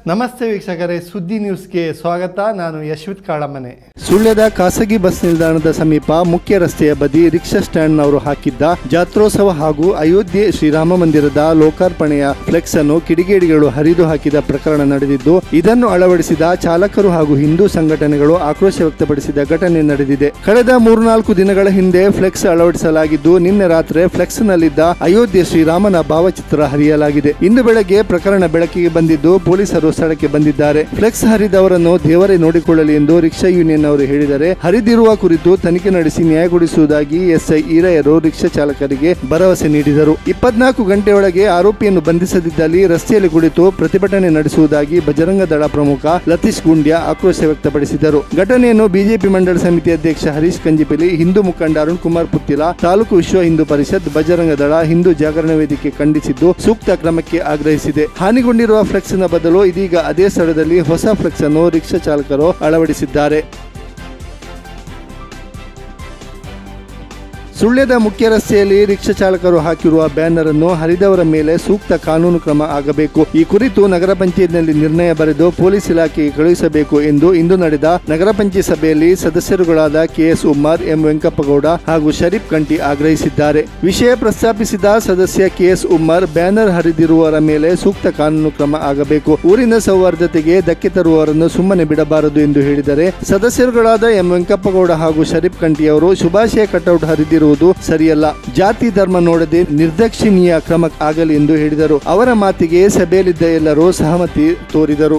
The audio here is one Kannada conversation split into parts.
ನಮಸ್ತೆ ವೀಕ್ಷಕರೇ, ಸುದ್ದಿ ನ್ಯೂಸ್ಗೆ ಸ್ವಾಗತ. ನಾನು ಯಶ್ವಿತ್ ಕಾಳಮನೆ. ಸುಳ್ಯದ ಖಾಸಗಿ ಬಸ್ ನಿಲ್ದಾಣದ ಸಮೀಪ ಮುಖ್ಯ ರಸ್ತೆಯ ಬದಿ ರಿಕ್ಷಾ ಸ್ಟ್ಯಾಂಡ್ನವರು ಹಾಕಿದ್ದ ಜಾತ್ರೋತ್ಸವ ಹಾಗೂ ಅಯೋಧ್ಯೆ ಶ್ರೀರಾಮ ಮಂದಿರದ ಲೋಕಾರ್ಪಣೆಯ ಫ್ಲೆಕ್ಸ್ ಅನ್ನು ಕಿಡಿಗೇಡಿಗಳು ಹರಿದು ಹಾಕಿದ ಪ್ರಕರಣ ನಡೆದಿದ್ದು, ಇದನ್ನು ಅಳವಡಿಸಿದ ಚಾಲಕರು ಹಾಗೂ ಹಿಂದೂ ಸಂಘಟನೆಗಳು ಆಕ್ರೋಶ ವ್ಯಕ್ತಪಡಿಸಿದ ಘಟನೆ ನಡೆದಿದೆ. ಕಳೆದ 3-4 ದಿನಗಳ ಹಿಂದೆ ಫ್ಲೆಕ್ಸ್ ಅಳವಡಿಸಲಾಗಿದ್ದು, ನಿನ್ನೆ ರಾತ್ರಿ ಫ್ಲೆಕ್ಸ್ ನಲ್ಲಿದ್ದ ಅಯೋಧ್ಯೆ ಶ್ರೀರಾಮನ ಭಾವಚಿತ್ರ ಹರಿಯಲಾಗಿದೆ. ಇಂದು ಬೆಳಗ್ಗೆ ಪ್ರಕರಣ ಬೆಳಕಿಗೆ ಬಂದಿದ್ದು, ಪೊಲೀಸರು ಸ್ಥಳಕ್ಕೆ ಬಂದಿದ್ದಾರೆ. ಫ್ಲೆಕ್ಸ್ ಹರಿದವರನ್ನು ದೇವರೇ ನೋಡಿಕೊಳ್ಳಲಿ ಎಂದು ರಿಕ್ಷಾ ಯೂನಿಯನ್ ಅವರು ಹೇಳಿದರೆ, ಹರಿದಿರುವ ಕುರಿತು ತನಿಖೆ ನಡೆಸಿ ನ್ಯಾಯಗೊಳಿಸುವುದಾಗಿ ಎಸ್ಐ ಈರಯ್ಯರು ರಿಕ್ಷಾ ಚಾಲಕರಿಗೆ ಭರವಸೆ ನೀಡಿದರು. 24 ಗಂಟೆಯೊಳಗೆ ಆರೋಪಿಯನ್ನು ಬಂಧಿಸದಿದ್ದಲ್ಲಿ ರಸ್ತೆಯಲ್ಲಿ ಕುಳಿತು ಪ್ರತಿಭಟನೆ ನಡೆಸುವುದಾಗಿ ಬಜರಂಗ ದಳ ಪ್ರಮುಖ ಲತೀಶ್ ಗುಂಡ್ಯ ಆಕ್ರೋಶ ವ್ಯಕ್ತಪಡಿಸಿದರು. ಘಟನೆಯನ್ನು ಬಿಜೆಪಿ ಮಂಡಳ ಸಮಿತಿ ಅಧ್ಯಕ್ಷ ಹರೀಶ್ ಕಂಜಿಪಿಲಿ, ಹಿಂದೂ ಮುಖಂಡ ಅರುಣ್ ಕುಮಾರ್ ಪುತ್ತಿಲ, ತಾಲೂಕು ವಿಶ್ವ ಹಿಂದೂ ಪರಿಷತ್, ಬಜರಂಗ ದಳ, ಹಿಂದೂ ಜಾಗರಣ ವೇದಿಕೆ ಖಂಡಿಸಿದ್ದು ಸೂಕ್ತ ಕ್ರಮಕ್ಕೆ ಆಗ್ರಹಿಸಿದೆ. ಹಾನಿಗೊಂಡಿರುವ ಫ್ಲೆಕ್ಸ್ ನ ಬದಲು ಇದೀಗ ಅದೇ ಸ್ಥಳದಲ್ಲಿ ಹೊಸ ಫ್ಲೆಕ್ಸ್ ಅನ್ನು ರಿಕ್ಷಾ ಚಾಲಕರು ಅಳವಡಿಸಿದ್ದಾರೆ. ಸುಳ್ಯದ ಮುಖ್ಯ ರಸ್ತೆಯಲ್ಲಿ ರಿಕ್ಷಾ ಚಾಲಕರು ಹಾಕಿರುವ ಬ್ಯಾನರ್ ಅನ್ನು ಹರಿದವರ ಮೇಲೆ ಸೂಕ್ತ ಕಾನೂನು ಕ್ರಮ ಆಗಬೇಕು. ಈ ಕುರಿತು ನಗರ ಪಂಚಾಯತ್ನಲ್ಲಿ ನಿರ್ಣಯ ಬರೆದು ಪೊಲೀಸ್ ಇಲಾಖೆಗೆ ಕಳುಹಿಸಬೇಕು ಎಂದು ಇಂದು ನಡೆದ ನಗರ ಪಂಚಾಯತ್ ಸಭೆಯಲ್ಲಿ ಸದಸ್ಯರುಗಳಾದ ಕೆಎಸ್ ಉಮ್ಮಾರ್, ಎಂ ವೆಂಕಪ್ಪಗೌಡ ಹಾಗೂ ಶರೀಫ್ ಕಂಟಿ ಆಗ್ರಹಿಸಿದ್ದಾರೆ. ವಿಷಯ ಪ್ರಸ್ತಾಪಿಸಿದ ಸದಸ್ಯ ಕೆಎಸ್ ಉಮ್ಮಾರ್, ಬ್ಯಾನರ್ ಹರಿದಿರುವವರ ಮೇಲೆ ಸೂಕ್ತ ಕಾನೂನು ಕ್ರಮ ಆಗಬೇಕು. ಊರಿನ ಸೌಹಾರ್ದತೆಗೆ ಧಕ್ಕೆ ತರುವವರನ್ನು ಸುಮ್ಮನೆ ಬಿಡಬಾರದು ಎಂದು ಹೇಳಿದರೆ, ಸದಸ್ಯರುಗಳಾದ ಎಂ ವೆಂಕಪ್ಪಗೌಡ ಹಾಗೂ ಶರೀಫ್ ಕಂಟಿ ಅವರು ಶುಭಾಶಯ ಕಟೌಟ್ ಹರಿದಿರುವ ಸರಿಯಲ್ಲ, ಜಾತಿ ಧರ್ಮ ನೋಡದೆ ನಿರ್ದಾಕ್ಷಿಣ್ಯ ಕ್ರಮ ಆಗಲಿ ಎಂದು ಹೇಳಿದರು. ಅವರ ಮಾತಿಗೆ ಸಭೆಯಲ್ಲಿದ್ದ ಎಲ್ಲರೂ ಸಹಮತಿ ತೋರಿದರು.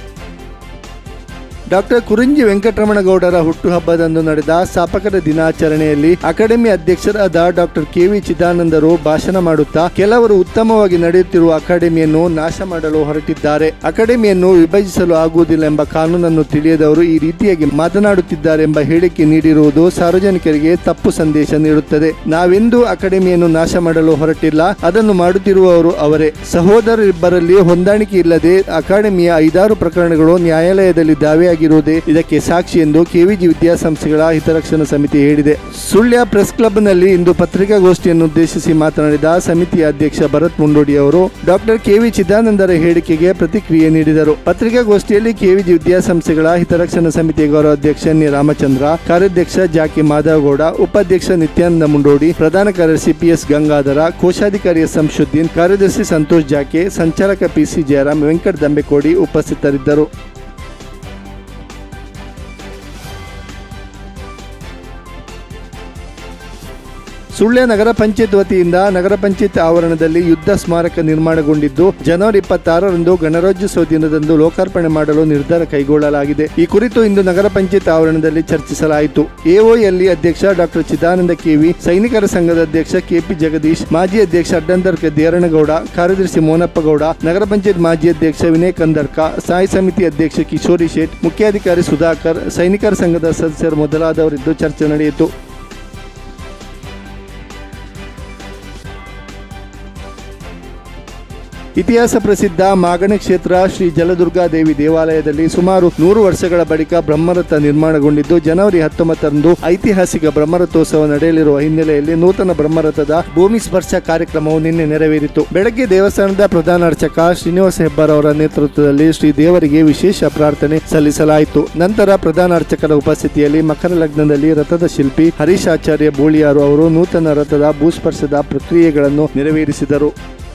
ಡಾಕ್ಟರ್ ಕುರಿಂಜಿ ವೆಂಕಟರಮಣಗೌಡರ ಹುಟ್ಟುಹಬ್ಬದಂದು ನಡೆದ ಸ್ಥಾಪಕರ ದಿನಾಚರಣೆಯಲ್ಲಿ ಅಕಾಡೆಮಿ ಅಧ್ಯಕ್ಷರಾದ ಡಾಕ್ಟರ್ ಕೆವಿ ಚಿದಾನಂದರು ಭಾಷಣ ಮಾಡುತ್ತಾ, ಕೆಲವರು ಉತ್ತಮವಾಗಿ ನಡೆಯುತ್ತಿರುವ ಅಕಾಡೆಮಿಯನ್ನು ನಾಶ ಮಾಡಲು ಹೊರಟಿದ್ದಾರೆ. ಅಕಾಡೆಮಿಯನ್ನು ವಿಭಜಿಸಲು ಆಗುವುದಿಲ್ಲ ಎಂಬ ಕಾನೂನನ್ನು ತಿಳಿಯದವರು ಈ ರೀತಿಯಾಗಿ ಮಾತನಾಡುತ್ತಿದ್ದಾರೆ ಎಂಬ ಹೇಳಿಕೆ ನೀಡಿರುವುದು ಸಾರ್ವಜನಿಕರಿಗೆ ತಪ್ಪು ಸಂದೇಶ ನೀಡುತ್ತದೆ. ನಾವೆಂದೂ ಅಕಾಡೆಮಿಯನ್ನು ನಾಶ ಮಾಡಲು ಹೊರಟಿಲ್ಲ, ಅದನ್ನು ಮಾಡುತ್ತಿರುವವರು ಅವರೇ. ಸಹೋದರರಿಬ್ಬರಲ್ಲಿ ಹೊಂದಾಣಿಕೆ ಇಲ್ಲದೆ ಅಕಾಡೆಮಿಯ 5-6 ಪ್ರಕರಣಗಳು ನ್ಯಾಯಾಲಯದಲ್ಲಿ ದಾವೆಯಾಗಿ ಇದಕ್ಕೆ ಸಾಕ್ಷಿ ಎಂದು ಕೆವಿಜಿ ವಿದ್ಯಾಸಂಸ್ಥೆಗಳ ಹಿತರಕ್ಷಣಾ ಸಮಿತಿ ಹೇಳಿದೆ. ಸುಳ್ಯ ಪ್ರೆಸ್ ಕ್ಲಬ್ನಲ್ಲಿ ಇಂದು ಪತ್ರಿಕಾಗೋಷ್ಠಿಯನ್ನು ಉದ್ದೇಶಿಸಿ ಮಾತನಾಡಿದ ಸಮಿತಿಯ ಅಧ್ಯಕ್ಷ ಭರತ್ ಮುಂಡೋಡಿ ಅವರು ಡಾಕ್ಟರ್ ಕೆವಿ ಚಿದಾನಂದರ ಹೇಳಿಕೆಗೆ ಪ್ರತಿಕ್ರಿಯೆ ನೀಡಿದರು. ಪತ್ರಿಕಾಗೋಷ್ಠಿಯಲ್ಲಿ ಕೆವಿಜಿ ವಿದ್ಯಾಸಂಸ್ಥೆಗಳ ಹಿತರಕ್ಷಣಾ ಸಮಿತಿಯ ಗೌರವಾಧ್ಯಕ್ಷ ಎನ್ ರಾಮಚಂದ್ರ, ಕಾರ್ಯಾಧ್ಯಕ್ಷ ಜಾಕಿ ಮಾಧವಗೌಡ, ಉಪಾಧ್ಯಕ್ಷ ನಿತ್ಯಾನಂದ ಮುಂಡೋಡಿ, ಪ್ರಧಾನ ಕಾರ್ಯದರ್ಶಿ ಪಿಎಸ್ ಗಂಗಾಧರ, ಕೋಶಾಧಿಕಾರಿ ಎಸ್ ಶಂಶುದ್ದೀನ್, ಕಾರ್ಯದರ್ಶಿ ಸಂತೋಷ್ ಜಾಕೆ, ಸಂಚಾಲಕ ಪಿಸಿ ಜಯರಾಮ್, ವೆಂಕಟ ದಂಬೆಕೋಡಿ ಉಪಸ್ಥಿತರಿದ್ದರು. ಸುಳ್ಯ ನಗರ ಪಂಚಾಯತ್ ವತಿಯಿಂದ ನಗರ ಪಂಚಾಯತ್ ಆವರಣದಲ್ಲಿ ಯುದ್ಧ ಸ್ಮಾರಕ ನಿರ್ಮಾಣಗೊಂಡಿದ್ದು, ಜನವರಿ 26ರಂದು ಗಣರಾಜ್ಯೋತ್ಸವ ದಿನದಂದು ಲೋಕಾರ್ಪಣೆ ಮಾಡಲು ನಿರ್ಧಾರ ಕೈಗೊಳ್ಳಲಾಗಿದೆ. ಈ ಕುರಿತು ಇಂದು ನಗರ ಪಂಚಾಯತ್ ಆವರಣದಲ್ಲಿ ಚರ್ಚಿಸಲಾಯಿತು. ಎಒಎಲ್ಇ ಅಧ್ಯಕ್ಷ ಡಾಕ್ಟರ್ ಚಿದಾನಂದ ಕೆವಿ, ಸೈನಿಕರ ಸಂಘದ ಅಧ್ಯಕ್ಷ ಕೆಪಿ ಜಗದೀಶ್, ಮಾಜಿ ಅಧ್ಯಕ್ಷ ಅಡ್ಡಂದರ್ಕ ದೇರಣಗೌಡ, ಕಾರ್ಯದರ್ಶಿ ಮೋನಪ್ಪಗೌಡ, ನಗರ ಪಂಚಾಯತ್ ಮಾಜಿ ಅಧ್ಯಕ್ಷ ವಿನಯ್ ಕಂದರ್ಕ, ಸ್ಥಾಯಿ ಸಮಿತಿ ಅಧ್ಯಕ್ಷ ಕಿಶೋರಿ ಶೇಟ್, ಮುಖ್ಯಾಧಿಕಾರಿ ಸುಧಾಕರ್, ಸೈನಿಕರ ಸಂಘದ ಸದಸ್ಯರು ಮೊದಲಾದವರಿದ್ದು ಚರ್ಚೆ ನಡೆಯಿತು. ಇತಿಹಾಸ ಪ್ರಸಿದ್ಧ ಮಾಗಣೆ ಕ್ಷೇತ್ರ ಶ್ರೀ ಜಲದುರ್ಗಾದೇವಿ ದೇವಾಲಯದಲ್ಲಿ ಸುಮಾರು 100 ವರ್ಷಗಳ ಬಳಿಕ ಬ್ರಹ್ಮರಥ ನಿರ್ಮಾಣಗೊಂಡಿದ್ದು, ಜನವರಿ 19ರಂದು ಐತಿಹಾಸಿಕ ಬ್ರಹ್ಮರಥೋತ್ಸವ ನಡೆಯಲಿರುವ ಹಿನ್ನೆಲೆಯಲ್ಲಿ ನೂತನ ಬ್ರಹ್ಮರಥದ ಭೂಮಿ ಸ್ಪರ್ಶ ಕಾರ್ಯಕ್ರಮವು ನಿನ್ನೆ ನೆರವೇರಿತು. ಬೆಳಗ್ಗೆ ದೇವಸ್ಥಾನದ ಪ್ರಧಾನ ಅರ್ಚಕ ಶ್ರೀನಿವಾಸ ಹೆಬ್ಬಾರ್ ಅವರ ನೇತೃತ್ವದಲ್ಲಿ ಶ್ರೀ ದೇವರಿಗೆ ವಿಶೇಷ ಪ್ರಾರ್ಥನೆ ಸಲ್ಲಿಸಲಾಯಿತು. ನಂತರ ಪ್ರಧಾನ ಅರ್ಚಕರ ಉಪಸ್ಥಿತಿಯಲ್ಲಿ ಮಕರ ಲಗ್ನದಲ್ಲಿ ರಥದ ಶಿಲ್ಪಿ ಹರೀಶ್ ಆಚಾರ್ಯ ಬೋಳಿಯಾರು ಅವರು ನೂತನ ರಥದ ಭೂಸ್ಪರ್ಶದ ಪ್ರಕ್ರಿಯೆಗಳನ್ನು ನೆರವೇರಿಸಿದರು.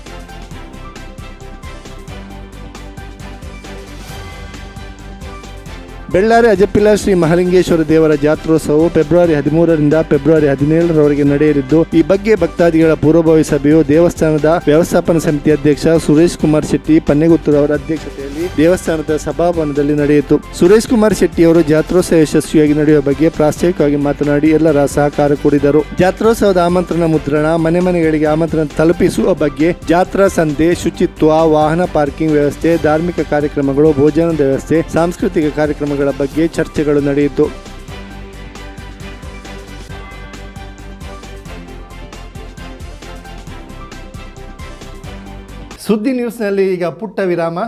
ಬೆಳ್ಳಾರಿ ಅಜಪಿಲ ಶ್ರೀ ಮಹಾಲಿಂಗೇಶ್ವರ ದೇವರ ಜಾತ್ರೋತ್ಸವವು ಫೆಬ್ರವರಿ 13ರಿಂದ ಫೆಬ್ರವರಿ 17ರವರೆಗೆ ನಡೆಯಲಿದ್ದು, ಈ ಬಗ್ಗೆ ಭಕ್ತಾದಿಗಳ ಪೂರ್ವಭಾವಿ ಸಭೆಯು ದೇವಸ್ಥಾನದ ವ್ಯವಸ್ಥಾಪನಾ ಸಮಿತಿ ಅಧ್ಯಕ್ಷ ಸುರೇಶ್ ಕುಮಾರ್ ಶೆಟ್ಟಿ ಪನ್ನೆಗುತ್ತೂರು ಅವರ ಅಧ್ಯಕ್ಷತೆಯಲ್ಲಿ ದೇವಸ್ಥಾನದ ಸಭಾಭವನದಲ್ಲಿ ನಡೆಯಿತು. ಸುರೇಶ್ ಕುಮಾರ್ ಶೆಟ್ಟಿ ಅವರು ಜಾತ್ರೋತ್ಸವ ಯಶಸ್ವಿಯಾಗಿ ನಡೆಯುವ ಬಗ್ಗೆ ಪ್ರಾಸ್ತಾವಿಕವಾಗಿ ಮಾತನಾಡಿ ಎಲ್ಲರ ಸಹಕಾರ ಕೋರಿದರು. ಜಾತ್ರೋತ್ಸವದ ಆಮಂತ್ರಣ ಮುದ್ರಣ, ಮನೆ ಮನೆಗಳಿಗೆ ಆಮಂತ್ರಣ ತಲುಪಿಸುವ ಬಗ್ಗೆ, ಜಾತ್ರಾ ಸಂತೆ, ಶುಚಿತ್ವ, ವಾಹನ ಪಾರ್ಕಿಂಗ್ ವ್ಯವಸ್ಥೆ, ಧಾರ್ಮಿಕ ಕಾರ್ಯಕ್ರಮಗಳು, ಭೋಜನದ ವ್ಯವಸ್ಥೆ, ಸಾಂಸ್ಕೃತಿಕ ಕಾರ್ಯಕ್ರಮಗಳ ಬಗ್ಗೆ ಚರ್ಚೆಗಳು ನಡೆಯಿತು. ಸುದ್ದಿ ನ್ಯೂಸ್ನಲ್ಲಿ ಈಗ ಪುಟ್ಟ ವಿರಾಮ.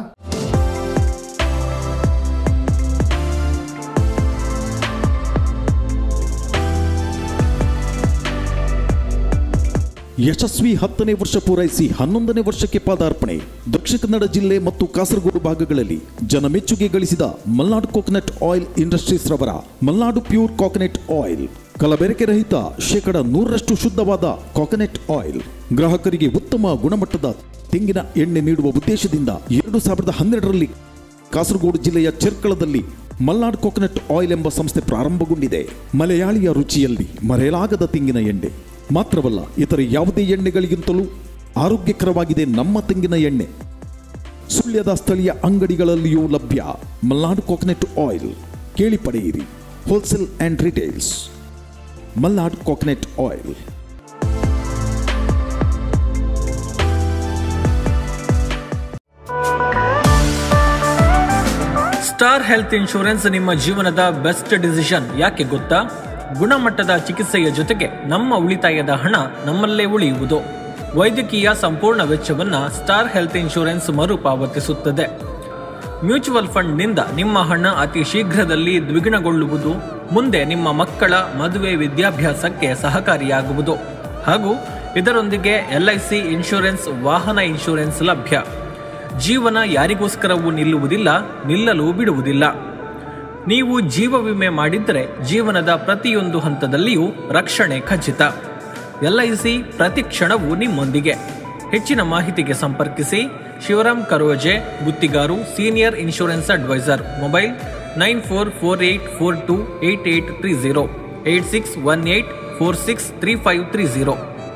ಯಶಸ್ವಿ 10ನೇ ವರ್ಷ ಪೂರೈಸಿ 11ನೇ ವರ್ಷಕ್ಕೆ ಪಾದಾರ್ಪಣೆ. ದಕ್ಷಿಣ ಕನ್ನಡ ಜಿಲ್ಲೆ ಮತ್ತು ಕಾಸರಗೋಡು ಭಾಗಗಳಲ್ಲಿ ಜನಮೆಚ್ಚುಗೆ ಗಳಿಸಿದ ಮಲ್ನಾಡು ಕೋಕೋನಟ್ ಆಯಿಲ್ ಇಂಡಸ್ಟ್ರೀಸ್ ರವರ ಮಲ್ನಾಡು ಪ್ಯೂರ್ ಕೋಕೋನಟ್ ಆಯಿಲ್, ಕಲಬೆರಕೆ ರಹಿತ 100% ಶುದ್ಧವಾದ ಕೋಕೋನಟ್ ಆಯಿಲ್, ಗ್ರಾಹಕರಿಗೆ ಉತ್ತಮ ಗುಣಮಟ್ಟದ ತೆಂಗಿನ ಎಣ್ಣೆ ನೀಡುವ ಉದ್ದೇಶದಿಂದ 2012ರಲ್ಲಿ ಕಾಸರಗೋಡು ಜಿಲ್ಲೆಯ ಚೆರ್ಕಳದಲ್ಲಿ ಮಲ್ನಾಡು ಕೋಕೋನಟ್ ಆಯಿಲ್ ಎಂಬ ಸಂಸ್ಥೆ ಪ್ರಾರಂಭಗೊಂಡಿದೆ. ಮಲಯಾಳಿಯ ರುಚಿಯಲ್ಲಿ ಮರೆಯಲಾಗದ ತೆಂಗಿನ ಎಣ್ಣೆ ಮಾತ್ರವಲ್ಲ, ಇತರ ಯಾವುದೇ ಎಣ್ಣೆಗಳಿಗಿಂತಲೂ ಆರೋಗ್ಯಕರವಾಗಿದೆ ನಮ್ಮ ತೆಂಗಿನ ಎಣ್ಣೆ. ಸುಳ್ಯದ ಸ್ಥಳೀಯ ಅಂಗಡಿಗಳಲ್ಲಿಯೂ ಲಭ್ಯ. ಮಲ್ನಾಡು ಕೋಕೋನಟ್ ಆಯಿಲ್ ಕೇಳಿ ಪಡೆಯಿರಿ. Wholesale and retails Malnadu coconut oil. Star health insurance ನಿಮ್ಮ ಜೀವನದ ಬೆಸ್ಟ್ ಡಿಸಿಷನ್. ಯಾಕೆ ಗೊತ್ತಾ? ಗುಣಮಟ್ಟದ ಚಿಕಿತ್ಸೆಯ ಜೊತೆಗೆ ನಮ್ಮ ಉಳಿತಾಯದ ಹಣ ನಮ್ಮಲ್ಲೇ ಉಳಿಯುವುದು. ವೈದ್ಯಕೀಯ ಸಂಪೂರ್ಣ ವೆಚ್ಚವನ್ನು ಸ್ಟಾರ್ ಹೆಲ್ತ್ ಇನ್ಶೂರೆನ್ಸ್ ಮರುಪಾವತಿಸುತ್ತದೆ. ಮ್ಯೂಚುವಲ್ ಫಂಡ್ನಿಂದ ನಿಮ್ಮ ಹಣ ಅತಿ ಶೀಘ್ರದಲ್ಲಿ ದ್ವಿಗುಣಗೊಳ್ಳುವುದು, ಮುಂದೆ ನಿಮ್ಮ ಮಕ್ಕಳ ಮದುವೆ ವಿದ್ಯಾಭ್ಯಾಸಕ್ಕೆ ಸಹಕಾರಿಯಾಗುವುದು. ಹಾಗೂ ಇದರೊಂದಿಗೆ LIC ಇನ್ಶೂರೆನ್ಸ್, ವಾಹನ ಇನ್ಶೂರೆನ್ಸ್ ಲಭ್ಯ. ಜೀವನ ಯಾರಿಗೋಸ್ಕರವೂ ನಿಲ್ಲುವುದಿಲ್ಲ, ನಿಲ್ಲಲು ಬಿಡುವುದಿಲ್ಲ. ನೀವು ಜೀವ ವಿಮೆ ಮಾಡಿದ್ದರೆ ಜೀವನದ ಪ್ರತಿಯೊಂದು ಹಂತದಲ್ಲಿಯೂ ರಕ್ಷಣೆ ಖಚಿತ. LIC ಪ್ರತಿ ಕ್ಷಣವೂ ನಿಮ್ಮೊಂದಿಗೆ. ಹೆಚ್ಚಿನ ಮಾಹಿತಿಗೆ ಸಂಪರ್ಕಿಸಿ Shivaram Karoje, Guttigaru, senior insurance advisor. Mobile 9448428830, 8618463530.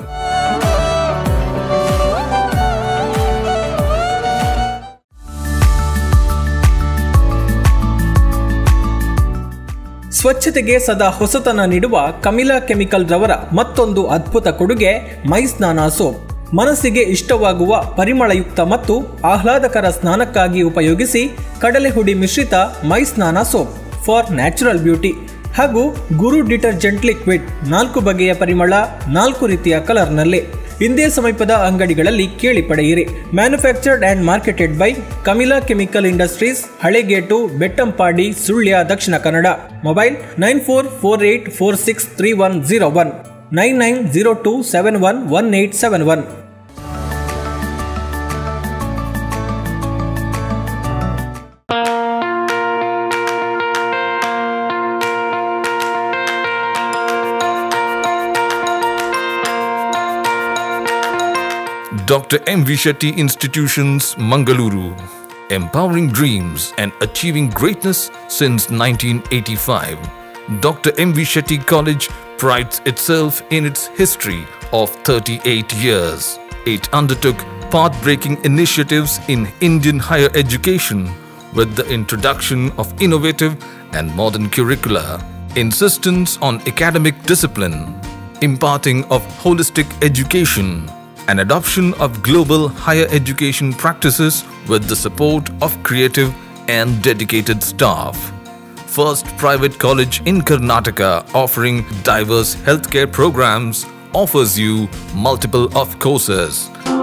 ಸ್ವಚ್ಛತೆಗೆ ಸದಾ ಹೊಸತನ ನೀಡುವ ಕಮಿಲಾ ಕೆಮಿಕಲ್ ರವರ ಮತ್ತೊಂದು ಅದ್ಭುತ ಕೊಡುಗೆ ಮೈಸ್ನಾನ ಸೋಪ್. ಮನಸ್ಸಿಗೆ ಇಷ್ಟವಾಗುವ ಪರಿಮಳಯುಕ್ತ ಮತ್ತು ಆಹ್ಲಾದಕರ ಸ್ನಾನಕ್ಕಾಗಿ ಉಪಯೋಗಿಸಿ ಕಡಲೆಹುಡಿ ಮಿಶ್ರಿತ ಮೈಸ್ನಾನ ಸೋಪ್ ಫಾರ್ ನ್ಯಾಚುರಲ್ ಬ್ಯೂಟಿ ಹಾಗೂ ಗುರು ಡಿಟರ್ಜೆಂಟ್ ಲಿಕ್ವಿಡ್ 4 ಬಗೆಯ ಪರಿಮಳ, 4 ರೀತಿಯ ಕಲರ್ನಲ್ಲಿ. ಇಂದೇ ಸಮೀಪದ ಅಂಗಡಿಗಳಲ್ಲಿ ಕೇಳಿ ಪಡೆಯಿರಿ. Manufactured and marketed by Kamila chemical industries, Halegate, Bettampadi, Sullia, Dakshina Kannada. Mobile 9448463101, 9902711871. Dr. M. V. Shetty Institutions, Mangaluru. Empowering dreams and achieving greatness since 1985. Dr. M. V. Shetty College prides itself in its history of 38 years. It undertook path-breaking initiatives in Indian higher education with the introduction of innovative and modern curricula, insistence on academic discipline, imparting of holistic education, and adoption of global higher education practices with the support of creative and dedicated staff. First private college in Karnataka offering diverse healthcare programs, offers you multiple of courses.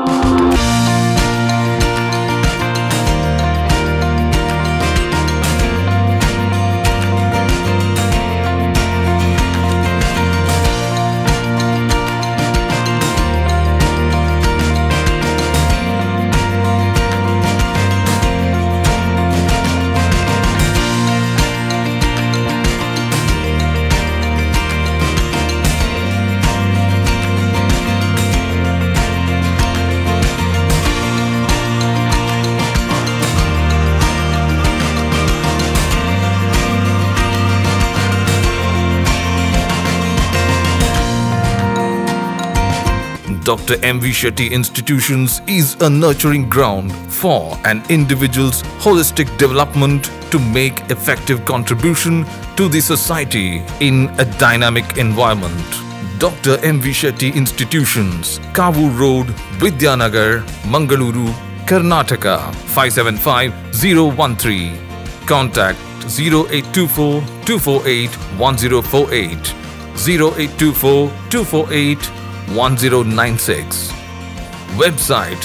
Dr. M. V. Shetty Institutions is a nurturing ground for an individual's holistic development to make effective contribution to the society in a dynamic environment. Dr. M. V. Shetty Institutions, Kavur Road, Vidyanagar, Mangaluru, Karnataka 575013. Contact 0824 248 1048, 0824 248 1096. Website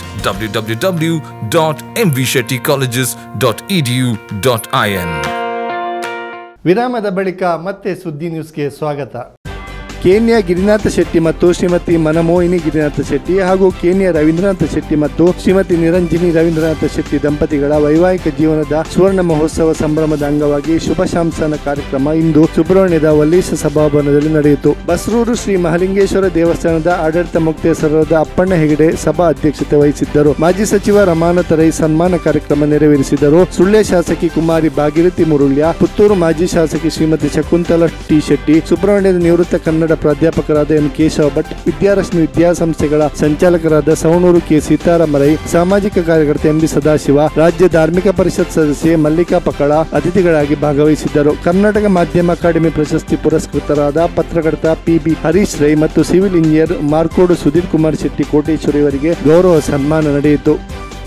www.mvshettycolleges.edu.in. ವಿರಾಮದ ಬಳಿಕ ಮತ್ತೆ ಸುದ್ದಿ ನ್ಯೂಸ್ಗೆ ಸ್ವಾಗತ. ಕೇನ್ಯಾ ಗಿರಿನಾಥ ಶೆಟ್ಟಿ ಮತ್ತು ಶ್ರೀಮತಿ ಮನಮೋಹಿನಿ ಗಿರಿನಾಥ ಶೆಟ್ಟಿ ಹಾಗೂ ಕೇನ್ಯಾ ರವೀಂದ್ರನಾಥ ಶೆಟ್ಟಿ ಮತ್ತು ಶ್ರೀಮತಿ ನಿರಂಜಿನಿ ರವೀಂದ್ರನಾಥ ಶೆಟ್ಟಿ ದಂಪತಿಗಳ ವೈವಾಹಿಕ ಜೀವನದ ಸುವರ್ಣ ಮಹೋತ್ಸವ ಸಂಭ್ರಮದ ಅಂಗವಾಗಿ ಶುಭ ಶಾಂಸನ ಕಾರ್ಯಕ್ರಮ ಇಂದು ಸುಬ್ರಹ್ಮಣ್ಯದ ವಲ್ಲೀಶ ಸಭಾಭವನದಲ್ಲಿ ನಡೆಯಿತು. ಬಸ್ರೂರು ಶ್ರೀ ಮಹಾಲಿಂಗೇಶ್ವರ ದೇವಸ್ಥಾನದ ಆಡಳಿತ ಮುಕ್ತೇಶ್ವರದ ಅಪ್ಪಣ್ಣ ಹೆಗಡೆ ಸಭಾ ಅಧ್ಯಕ್ಷತೆ ವಹಿಸಿದ್ದರು. ಮಾಜಿ ಸಚಿವ ರಮಾನಾಥ ರೈ ಸನ್ಮಾನ ಕಾರ್ಯಕ್ರಮ ನೆರವೇರಿಸಿದರು. ಸುಳ್ಯ ಶಾಸಕಿ ಕುಮಾರಿ ಭಾಗೀರಥಿ ಮುರುಳ್ಯ, ಪುತ್ತೂರು ಮಾಜಿ ಶಾಸಕಿ ಶ್ರೀಮತಿ ಶಕುಂತಲಾ ಟಿ ಶೆಟ್ಟಿ, ಸುಬ್ರಹ್ಮಣ್ಯದ ನಿವೃತ್ತ ಕನ್ನಡ ಪ್ರಾಧ್ಯಾಪಕರಾದ ಎಂ ಕೇಶವ ಭಟ್, ವಿದ್ಯಾರಶ್ಮಿ ವಿದ್ಯಾಸಂಸ್ಥೆಗಳ ಸಂಚಾಲಕರಾದ ಸವಣೂರು ಕೆ ಸೀತಾರಾಮ ರೈ, ಸಾಮಾಜಿಕ ಕಾರ್ಯಕರ್ತ ಎಂ ಬಿ ಸದಾಶಿವ, ರಾಜ್ಯ ಧಾರ್ಮಿಕ ಪರಿಷತ್ ಸದಸ್ಯೆ ಮಲ್ಲಿಕಾ ಪಕಳ ಅತಿಥಿಗಳಾಗಿ ಭಾಗವಹಿಸಿದ್ದರು. ಕರ್ನಾಟಕ ಮಾಧ್ಯಮ ಅಕಾಡೆಮಿ ಪ್ರಶಸ್ತಿ ಪುರಸ್ಕೃತರಾದ ಪತ್ರಕರ್ತ ಪಿ ಬಿ ಹರೀಶ್ ರೈ ಮತ್ತು ಸಿವಿಲ್ ಇಂಜಿನಿಯರ್ ಮಾರ್ಕೋಡು ಸುಧೀರ್ ಕುಮಾರ್ ಶೆಟ್ಟಿ ಕೋಟೇಶ್ವರಿ ಅವರಿಗೆ ಗೌರವ ಸನ್ಮಾನ ನಡೆಯಿತು.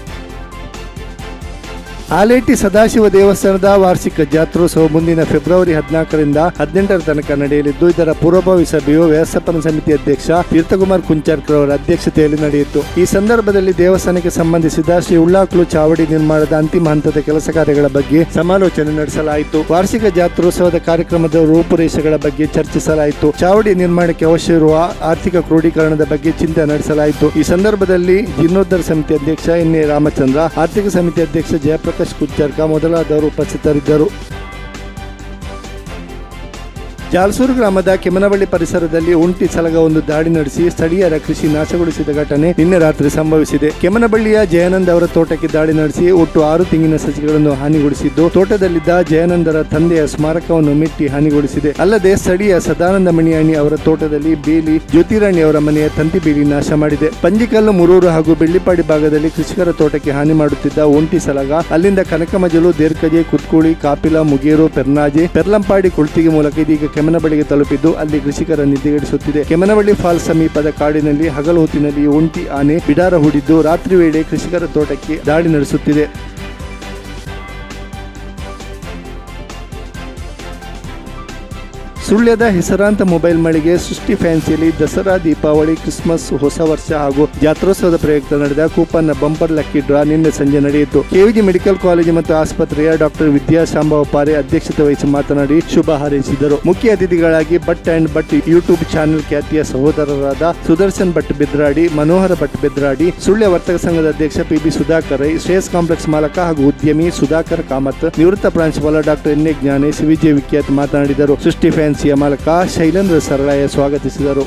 ಆಲೇಟಿ ಸದಾಶಿವ ದೇವಸ್ಥಾನದ ವಾರ್ಷಿಕ ಜಾತ್ರೋತ್ಸವ ಮುಂದಿನ ಫೆಬ್ರವರಿ 14ರಿಂದ 18ರ ತನಕ ನಡೆಯಲಿದ್ದು, ಇದರ ಪೂರ್ವಭಾವಿ ಸಭೆಯು ವ್ಯವಸ್ಥಾಪನಾ ಸಮಿತಿ ಅಧ್ಯಕ್ಷ ತೀರ್ಥಕುಮಾರ್ ಕುಂಚಾರ್ಕರ್ ಅವರ ಅಧ್ಯಕ್ಷತೆಯಲ್ಲಿ ನಡೆಯಿತು. ಈ ಸಂದರ್ಭದಲ್ಲಿ ದೇವಸ್ಥಾನಕ್ಕೆ ಸಂಬಂಧಿಸಿದ ಶ್ರೀ ಉಳ್ಳಾಕ್ಲು ಚಾವಡಿ ನಿರ್ಮಾಣದ ಅಂತಿಮ ಹಂತದ ಕೆಲಸ ಕಾರ್ಯಗಳ ಬಗ್ಗೆ ಸಮಾಲೋಚನೆ ನಡೆಸಲಾಯಿತು. ವಾರ್ಷಿಕ ಜಾತ್ರೋತ್ಸವದ ಕಾರ್ಯಕ್ರಮದ ರೂಪುರೇಷೆಗಳ ಬಗ್ಗೆ ಚರ್ಚಿಸಲಾಯಿತು. ಚಾವಡಿ ನಿರ್ಮಾಣಕ್ಕೆ ಅವಶ್ಯವಿರುವ ಆರ್ಥಿಕ ಕ್ರೋಢೀಕರಣದ ಬಗ್ಗೆ ಚಿಂತನೆ ನಡೆಸಲಾಯಿತು. ಈ ಸಂದರ್ಭದಲ್ಲಿ ಜೀರ್ಣೋದ್ಧಾರ ಸಮಿತಿ ಅಧ್ಯಕ್ಷ ಎನ್ ಎ ರಾಮಚಂದ್ರ, ಆರ್ಥಿಕ ಸಮಿತಿ ಅಧ್ಯಕ್ಷ ಜಯಪ್ರಕಾಶ್ ಕುಂಚಾರ್ಕ ಮೊದಲಾದವರು ಉಪಸ್ಥಿತರಿದ್ದರು. ಜಾಲ್ಸೂರು ಗ್ರಾಮದ ಕೆಮನಬಳ್ಳಿ ಪರಿಸರದಲ್ಲಿ ಒಂಟಿ ಸಲಗ ಒಂದು ದಾಳಿ ನಡೆಸಿ ಸ್ಥಳೀಯರ ಕೃಷಿ ನಾಶಗೊಳಿಸಿದ ಘಟನೆ ನಿನ್ನೆ ರಾತ್ರಿ ಸಂಭವಿಸಿದೆ. ಕೆಮನಬಳ್ಳಿಯ ಜಯಾನಂದ್ ಅವರ ತೋಟಕ್ಕೆ ದಾಳಿ ನಡೆಸಿ ಒಟ್ಟು 6 ತೆಂಗಿನ ಸಸಿಗಳನ್ನು ಹಾನಿಗೊಳಿಸಿದ್ದು, ತೋಟದಲ್ಲಿದ್ದ ಜಯಾನಂದರ ತಂದೆಯ ಸ್ಮಾರಕವನ್ನು ಮೆಟ್ಟಿ ಹಾನಿಗೊಳಿಸಿದೆ. ಅಲ್ಲದೆ ಸ್ಥಳೀಯ ಸದಾನಂದ ಮಣಿಯಾಣಿ ಅವರ ತೋಟದಲ್ಲಿ ಬೇಲಿ, ಜ್ಯೋತಿರಾಣಿ ಅವರ ಮನೆಯ ತಂತಿ ಬೇಲಿ ನಾಶ ಮಾಡಿದೆ. ಪಂಜಿಕಲ್ಲು, ಮುರೂರು ಹಾಗೂ ಬೆಳ್ಳಿಪಾಡಿ ಭಾಗದಲ್ಲಿ ಕೃಷಿಕರ ತೋಟಕ್ಕೆ ಹಾನಿ ಮಾಡುತ್ತಿದ್ದ ಒಂಟಿ ಸಲಗ ಅಲ್ಲಿಂದ ಕನಕಮಜಲು, ದೇರ್ಕಜೆ, ಕುತ್ಕುಳಿ, ಕಾಪಿಲ, ಮುಗೇರು, ಪೆರ್ನಾಜೆ, ಪೆರ್ಲಂಪಾಡಿ, ಕುಳ್ತಿಗೆ ಮೂಲಕ ಇದೀಗ ಕೆಮನಬಳ್ಳಿಗೆ ತಲುಪಿದ್ದು ಅಲ್ಲಿ ಕೃಷಿಕರ ನಿದ್ದೆಗೆಡಿಸುತ್ತಿದೆ. ಕೆಮನಬಳ್ಳಿ ಫಾಲ್ಸ್ ಸಮೀಪದ ಕಾಡಿನಲ್ಲಿ ಹಗಲು ಹೊತ್ತಿನಲ್ಲಿ ಒಂಟಿ ಆನೆ ಬಿಡಾರ ಹೂಡಿದ್ದು ರಾತ್ರಿ ವೇಳೆ ಕೃಷಿಕರ ತೋಟಕ್ಕೆ ದಾಳಿ ನಡೆಸುತ್ತಿದೆ. ಸುಳ್ಯದ ಹೆಸರಾಂತ ಮೊಬೈಲ್ ಮಳಿಗೆ ಸೃಷ್ಟಿ ಫ್ಯಾನ್ಸಿಯಲ್ಲಿ ದಸರಾ, ದೀಪಾವಳಿ, ಕ್ರಿಸ್ಮಸ್, ಹೊಸ ವರ್ಷ ಹಾಗೂ ಜಾತ್ರೋತ್ಸವದ ಪ್ರಯುಕ್ತ ನಡೆದ ಕೂಪನ್ನ ಬಂಪರ್ ಲಕ್ಕಿ ಡ್ರಾ ನಿನ್ನೆ ಸಂಜೆ ನಡೆಯಿತು. ಕೆವಿಜಿ ಮೆಡಿಕಲ್ ಕಾಲೇಜು ಮತ್ತು ಆಸ್ಪತ್ರೆಯ ಡಾಕ್ಟರ್ ವಿದ್ಯಾ ಶಾಂಭವ ಪಾರೆ ಅಧ್ಯಕ್ಷತೆ ವಹಿಸಿ ಮಾತನಾಡಿ ಶುಭ ಹಾರೈಸಿದರು. ಮುಖ್ಯ ಅತಿಥಿಗಳಾಗಿ Bhat and Bhat YouTube channel ಖ್ಯಾತಿಯ ಸಹೋದರರಾದ ಸುದರ್ಶನ್ ಭಟ್ ಬೆದ್ರಾಡಿ, ಮನೋಹರ ಭಟ್ ಬೆದ್ರಾಡಿ, ಸುಳ್ಯ ವರ್ತಕ ಸಂಘದ ಅಧ್ಯಕ್ಷ ಪಿ ಬಿ ಸುಧಾಕರ್ ರೈ, ಶ್ರೇಯಸ್ ಕಾಂಪ್ಲೆಕ್ಸ್ ಮಾಲಕ ಹಾಗೂ ಉದ್ಯಮಿ ಸುಧಾಕರ್ ಕಾಮತ್, ನಿವೃತ್ತ ಪ್ರಾಂಶುಪಾಲ ಡಾಕ್ಟರ್ ಎನ್ ಎ ಜ್ಞಾನೇಶ್, ವಿಜಯ್ ವಿಖ್ಯಾತ್ ಮಾತನಾಡಿದರು. ಸೃಷ್ಟಿ ಫ್ಯಾನ್ಸಿಯ ಮಾಲಕ ಶೈಲೇಂದ್ರ ಸರಳಾಯ ಸ್ವಾಗತಿಸಿದರು.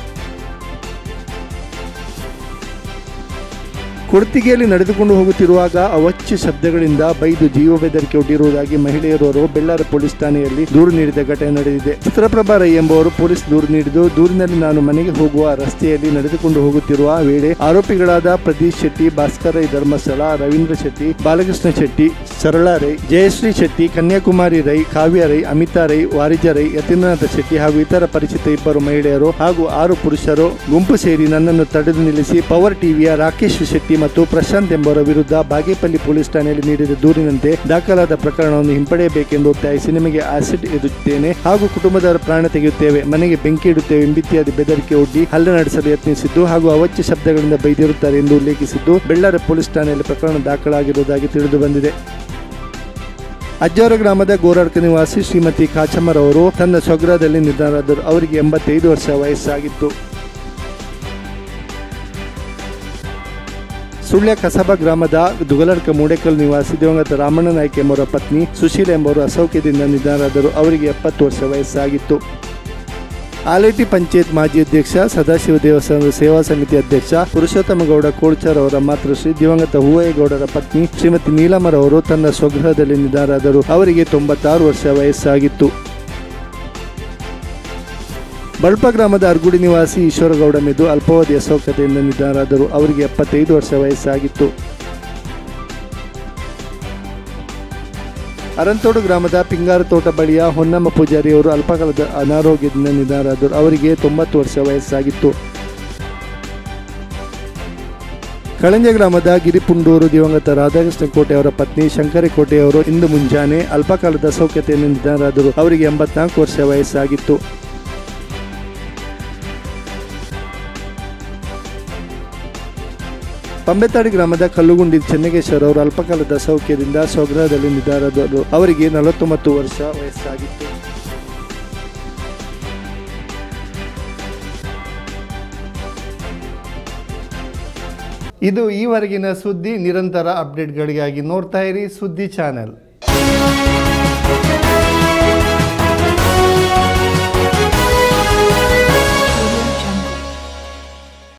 ಕೊಡ್ತಿಗೆಯಲ್ಲಿ ನಡೆದುಕೊಂಡು ಹೋಗುತ್ತಿರುವಾಗ ಅವಾಚ್ಯ ಶಬ್ದಗಳಿಂದ ಬೈದು ಜೀವ ಬೆದರಿಕೆ ಒಡ್ಡಿರುವುದಾಗಿ ಮಹಿಳೆಯರು ಬೆಳ್ಳಾರ ಪೊಲೀಸ್ ಠಾಣೆಯಲ್ಲಿ ದೂರು ನೀಡಿದ ಘಟನೆ ನಡೆದಿದೆ. ಚಿತ್ರಪ್ರಭಾ ರೈ ಎಂಬುವರು ಪೊಲೀಸ್ ದೂರು ನೀಡಿದ್ದು, ದೂರಿನಲ್ಲಿ ನಾನು ಮನೆಗೆ ಹೋಗುವ ರಸ್ತೆಯಲ್ಲಿ ನಡೆದುಕೊಂಡು ಹೋಗುತ್ತಿರುವ ವೇಳೆ ಆರೋಪಿಗಳಾದ ಪ್ರದೀಶ್ ಶೆಟ್ಟಿ, ಭಾಸ್ಕರ್ ರೈ ಧರ್ಮಸ್ಥಳ, ರವೀಂದ್ರ ಶೆಟ್ಟಿ, ಬಾಲಕೃಷ್ಣ ಶೆಟ್ಟಿ, ಸರಳಾ ರೈ, ಜಯಶ್ರೀ ಶೆಟ್ಟಿ, ಕನ್ಯಾಕುಮಾರಿ ರೈ, ಕಾವ್ಯ ರೈ, ಅಮಿತಾ ರೈ, ವಾರಿಜ ರೈ, ಯತೀಂದ್ರನಾಥ ಶೆಟ್ಟಿ ಹಾಗೂ ಇತರ ಪರಿಚಿತ 2 ಮಹಿಳೆಯರು ಹಾಗೂ 6 ಪುರುಷರು ಗುಂಪು ಸೇರಿ ನನ್ನನ್ನು ತಡೆದು ನಿಲ್ಲಿಸಿ ಪವರ್ ಟಿವಿಯ ರಾಕೇಶ್ ಶೆಟ್ಟಿ ಮತ್ತು ಪ್ರಶಾಂತ್ ಎಂಬುವರ ವಿರುದ್ಧ ಬಾಗೇಪಲ್ಲಿ ಪೊಲೀಸ್ ಠಾಣೆಯಲ್ಲಿ ನೀಡಿದ ದೂರಿನಂತೆ ದಾಖಲಾದ ಪ್ರಕರಣವನ್ನು ಹಿಂಪಡೆಯಬೇಕೆಂದು ಒತ್ತಾಯಿಸಿ ನಿಮಗೆ ಆಸಿಡ್ ಎದುರುತ್ತೇನೆ ಹಾಗೂ ಕುಟುಂಬದವರ ಪ್ರಾಣ ತೆಗೆಯುತ್ತೇವೆ, ಮನೆಗೆ ಬೆಂಕಿ ಇಡುತ್ತೇವೆ ಎಂಬಿತ್ಯಾದಿ ಬೆದರಿಕೆ ಒಡ್ಡಿ ಹಲ್ಲೆ ನಡೆಸಲು ಯತ್ನಿಸಿದ್ದು ಹಾಗೂ ಅವಾಚ್ಯ ಶಬ್ದಗಳಿಂದ ಬೈದಿರುತ್ತಾರೆ ಎಂದು ಉಲ್ಲೇಖಿಸಿದ್ದು ಬೆಳ್ಳಾರ ಪೊಲೀಸ್ ಠಾಣೆಯಲ್ಲಿ ಪ್ರಕರಣ ದಾಖಲಾಗಿರುವುದಾಗಿ ತಿಳಿದು ಬಂದಿದೆ. ಅಜ್ಜಾವರ ಗ್ರಾಮದ ಗೋರಾಡ್ಕ ನಿವಾಸಿ ಶ್ರೀಮತಿ ಕಾಚಮ್ಮರವರು ತನ್ನ ಸ್ವಗೃಹದಲ್ಲಿ ನಿಧನರಾದರು. ಅವರಿಗೆ 85 ವರ್ಷ ವಯಸ್ಸಾಗಿತ್ತು. ಸುಳ್ಯ ಕಸಬಾ ಗ್ರಾಮದ ದುಗಲಡ್ಕ ಮೂಡೇಕಲ್ ನಿವಾಸಿ ದಿವಂಗತ ರಾಮಣ್ಣ ನಾಯ್ಕ ಎಂಬುವರ ಪತ್ನಿ ಸುಶೀಲ ಎಂಬುವರು ಅಸೌಖ್ಯದಿಂದ ನಿಧನರಾದರು. ಅವರಿಗೆ 70 ವರ್ಷ ವಯಸ್ಸಾಗಿತ್ತು. ಆಲೇಟಿ ಪಂಚಾಯತ್ ಮಾಜಿ ಅಧ್ಯಕ್ಷ, ಸದಾಶಿವ ದೇವಸ್ಥಾನದ ಸೇವಾ ಸಮಿತಿ ಅಧ್ಯಕ್ಷ ಪುರುಷೋತ್ತಮಗೌಡ ಕೋಳ್ಚಾರ್ ಅವರ ಮಾತೃಶ್ರೀ ದಿವಂಗತ ಹೂವಯ್ಯಗೌಡರ ಪತ್ನಿ ಶ್ರೀಮತಿ ನೀಲಮರವರು ತನ್ನ ಸ್ವಗೃಹದಲ್ಲಿ ನಿಧನರಾದರು. ಅವರಿಗೆ 96 ವರ್ಷ ವಯಸ್ಸಾಗಿತ್ತು. ಬಳಪ ಗ್ರಾಮದ ಅರ್ಗುಡಿ ನಿವಾಸಿ ಈಶ್ವರಗೌಡ ಮೆದು ಅಲ್ಪಾವಧಿ ಅಸೌಖ್ಯತೆಯಿಂದ ನಿಧನರಾದರು. ಅವರಿಗೆ 75 ವರ್ಷ ವಯಸ್ಸಾಗಿತ್ತು. ಅರಂತೋಡು ಗ್ರಾಮದ ಪಿಂಗಾರ ತೋಟ ಬಳಿಯ ಹೊನ್ನಮ್ಮ ಪೂಜಾರಿಯವರು ಅಲ್ಪಕಾಲದ ಅನಾರೋಗ್ಯದಿಂದ ನಿಧನರಾದರು. ಅವರಿಗೆ 90 ವರ್ಷ ವಯಸ್ಸಾಗಿತ್ತು. ಕಳಂಜ ಗ್ರಾಮದ ಗಿರಿಪುಂಡೂರು ದಿವಂಗತ ರಾಧಾಕೃಷ್ಣ ಕೋಟೆ ಅವರ ಪತ್ನಿ ಶಂಕರಿ ಕೋಟೆಯವರು ಇಂದು ಮುಂಜಾನೆ ಅಲ್ಪಕಾಲದ ಅಸೌಖ್ಯತೆಯಿಂದ ನಿಧನರಾದರು. ಅವರಿಗೆ 84 ವರ್ಷ ವಯಸ್ಸಾಗಿತ್ತು. ಪಂಬೆತಾಡಿ ಗ್ರಾಮದ ಕಲ್ಲುಗುಂಡಿ ಚೆನ್ನಗೇಶ್ವರ ಅವರು ಅಲ್ಪಕಾಲದ ಅಸೌಖ್ಯದಿಂದ ಸ್ವಗೃಹದಲ್ಲಿ ನಿಧನರಾದರು. ಅವರಿಗೆ 49 ವರ್ಷ ವಯಸ್ಸಾಗಿತ್ತು. ಇದು ಈವರೆಗಿನ ಸುದ್ದಿ. ನಿರಂತರ ಅಪ್ಡೇಟ್ಗಳಿಗಾಗಿ ನೋಡ್ತಾ ಇರಿ ಸುದ್ದಿ ಚಾನೆಲ್.